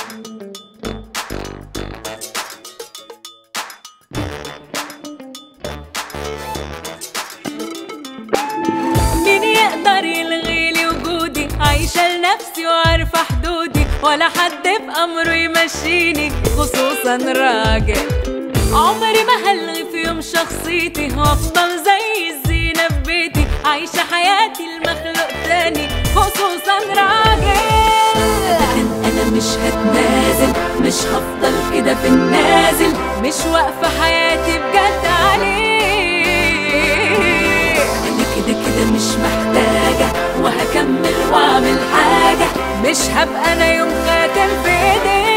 مين يقدر يلغيلي وجودي؟ عايشة لنفسي وعارفة حدودي، ولا حد بأمره يمشيني خصوصا راجل. عمري ما هلغي في يوم شخصيتي، وافضل زي الزينة في بيتي، عايشة حياتي المخلوق تاني خصوصا راجل. لكن أنا مش هتنازل، مش هفضل كده في النازل، مش واقفة حياتي بجد عليه. أنا كده كده مش محتاجة، وهكمل وأعمل حاجة، مش هبقى أنا يوم خاتم في إيديه.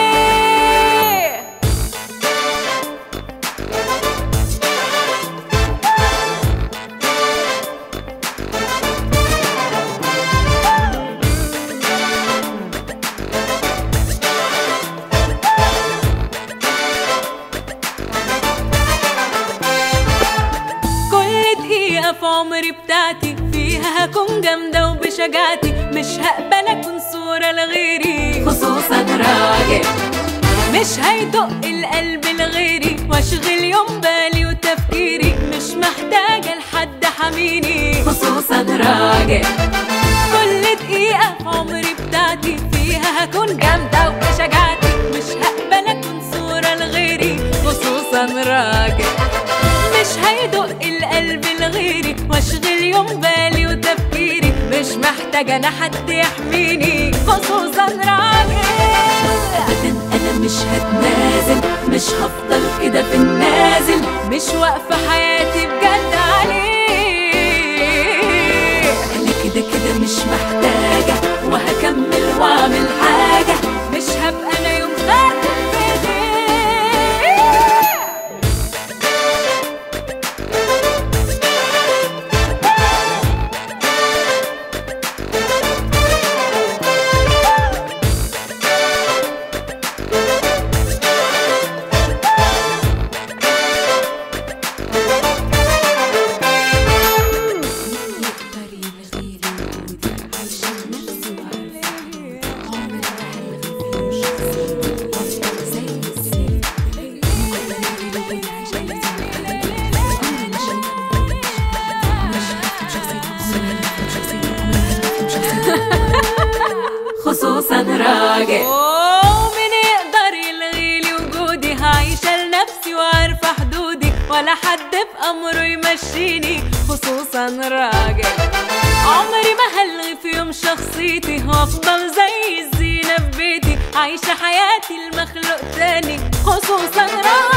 في عمري بتاعتي فيها هكون جامدة وبشجاعتي، مش هقبل أكون صورة لغيري خصوصا راجل. مش هيدق القلب لغيري، واشغل يوم بالي وتفكيري، مش محتاجة لحد حميني خصوصا راجل. كل دقيقة في عمري بتاعتي فيها هكون جامدة وبشجاعتي، مش هقبل أكون صورة لغيري خصوصا راجل. مش هيدق القلب لغيري، واشغل يوم بالي وتفكيري، مش محتاجة أنا حد يحميني خصوصا راجل. أبدا أنا مش هتنازل، مش هفضل كده في النازل، مش واقفة حياتي بجد عليه. أنا كده كده مش محتاجة، وهكمل وأعمل حاجة، مش هبقى أنا يوم خاتم في إيديه. خصوصا راجل. مين يقدر يلغيلي وجودي؟ عايشة لنفسي وعارفة حدودي، ولا حد بأمره يمشيني خصوصا راجل. عمري ما هلغي في يوم شخصيتي، وافضل زي الزينة في بيتي، عايشة حياتي المخلوق تاني خصوصا راجل.